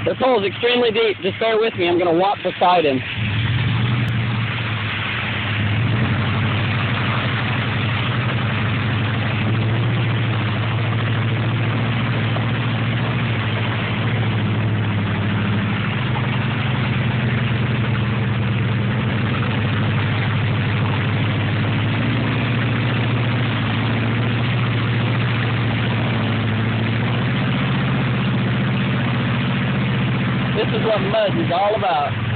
This hole is extremely deep. Just bear with me. I'm going to walk beside him. This is what mud is all about.